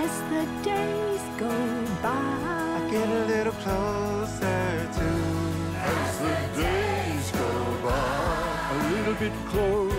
as the days go by, I get a little closer to. As the days go by, a little bit closer